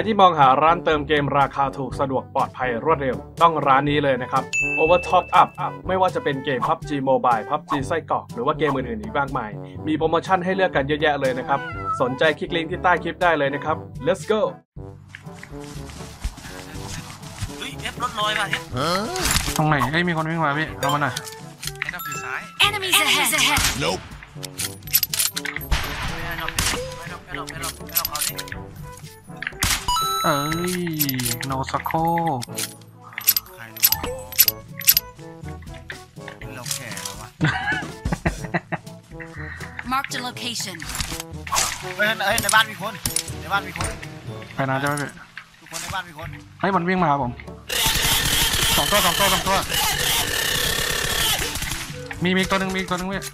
ที่มองหาร้านเติมเกมราคาถูกสะดวกปลอดภัยรวดเร็วต้องร้านนี้เลยนะครับ Overtop Up ไม่ว่าจะเป็นเกม PUBG Mobile PUBG ไส้กรอกหรือว่าเกมอื่นๆอีกมากมายมีโปรโมชั่นให้เลือกกันเยอะแยะเลยนะครับสนใจคลิกลิงก์ที่ใต้คลิปได้เลยนะครับ Let's go เฮ้ยเอฟรถลอยป่ะเอฟตรงไหนเอ้ยมีคนวิ่งมาพี่เอามาหน่อยไอ้ดอกอยู่ซ้าย Enemies ahead. Nope. ไอ้ดอกเอาดิเอ้ยโนซาโคใครดูเราแก่แล้ววะ Mark the location. เฮ้ยในบ้านมีคนไปนะเจ้าพี่ทุกคนในบ้านมีคนเฮ้ยมันวิ่งมาผมสองตัวมีอีกตัวหนึ่งพี่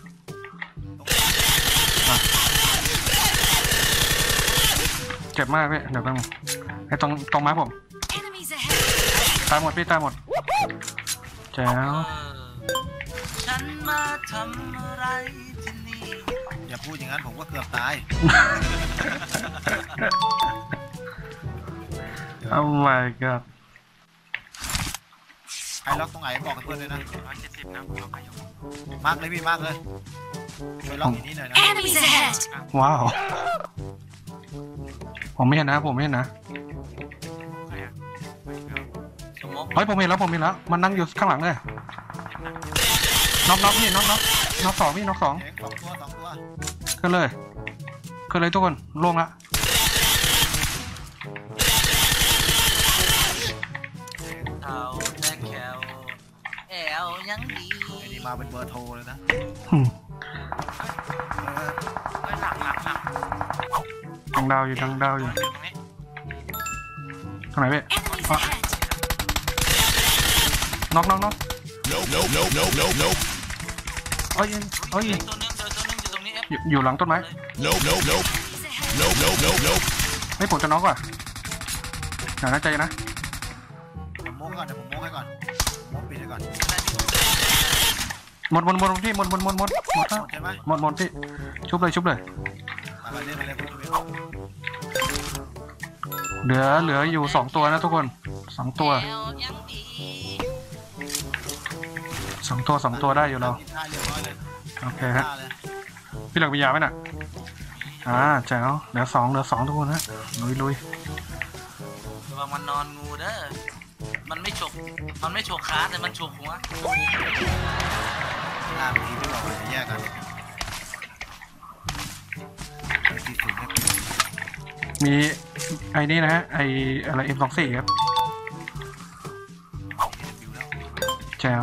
เจ็บมากพี่เดี๋ยวแป๊บนึงไอ้ตรงม้าผมตายหมดพี่ตายหมดแจ๋วฉันมาทำอะไรที่นี่อย่าพูดอย่างนั้นผมก็เกือบตายโอ้ my god ใครล็อกตรงไหนบอกกับเพื่อนเลยนะ170นะล็อกให้อยู่มาร์กเลยพี่มาร์กเลยช่วยล็อกอีกนิดหน่อยนะ Enemies ahead. ว้าวผมไม่เห็นนะเฮ้ยผมเห็นแล้วมันนั่งอยู่ข้างหลังเลยน็อกพี่น็อกสองพี่น็อกสองขึ้นเลยทุกคนลงละเอาแต่แควแอลยังดีไอ้นี่มาเป็นเบอร์โทรเลยนะหลังดังดาวอยู่ตรงไหนพี่น็อกเอ้ยตัวนึงอยู่ตรงนี้อยู่หลังต้นไม้ไม่ผมจะน็อกว่ะอย่าน่าใจนะผมโม้ก่อนเดี๋ยวผมโม้ให้ก่อนโม้ปิดให้ก่อนหมดพี่หมดพี่ชุบเลยเหลืออยู่2ตัวนะทุกคน2ตัวได้อยู่เราโอเคฮะพี่หลักวิญญาณไหมน่ะแจ๋วเหลือ2ทุกคนฮะลุยระวังมันนอนงูเด้อมันไม่ฉกขาแต่มันฉกหัวลามทีที่เราจะแยกกันมีไอ้นี่นะฮะไอ้อะไร M24 ครับแจ๋ว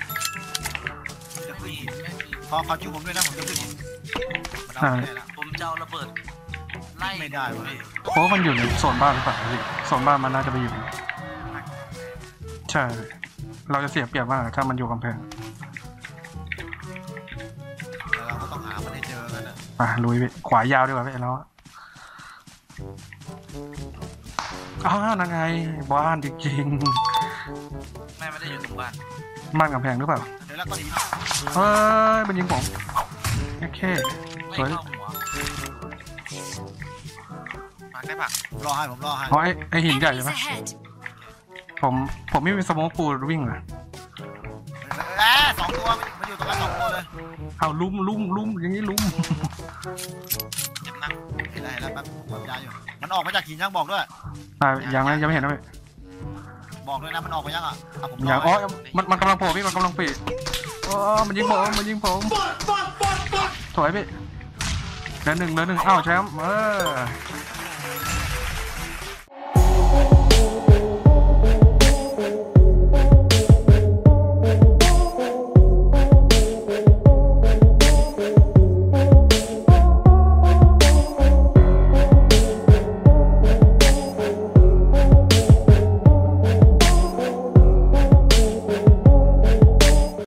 พอเขาชูผมด้วยนะผมจะขึ้นผมจะเอาระเบิดไล่ไม่ได้เว้ยเพราะมันอยู่ในโซนบ้านหรือเปล่าพี่โซนบ้านมันน่าจะไปอยู่ใช่เราจะเสียเปรียบมากถ้ามันอยู่กำแพงเราก็ต้องหามันให้เจอกันลุยไปขวายาวดีกว่าพี่แล้วนั่นไงบ้านจริงๆไม่ได้อยู่ตรงบ้านกำแพงหรือเปล่าเดี๋ยวแล้วก็ดีมันยิงผมโอเคสวยมาได้ปะรอให้ไอหินใหญ่ใช่ไหมผมไม่มีสโมกปูวิ่งเลย 2 ตัวมันอยู่ตรงนั้น2 ตัวเลยเอาลุ่มอย่างนี้ลุ่มเจ็บนักเห็นแล้วแป๊บความยาวอยู่มันออกมาจากหินยังบอกด้วยยังไม่เห็นนะพี่บอกเลยนะมันออกมายังผมมันกำลังโผล่พี่มันกำลังปีมันยิงผมถอยพี่เหลือหนึ่งแชมป์